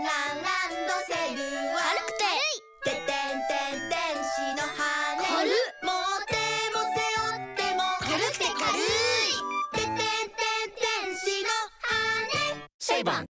ンドセルは軽くてててんてん天使の羽持っても背負っても軽くて軽いててんてん天使の羽セイバン